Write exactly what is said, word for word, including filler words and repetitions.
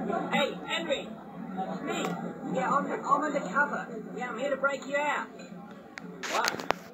Hey, Henry! Me! Yeah, I'm, I'm undercover. Yeah, I'm here to break you out. What?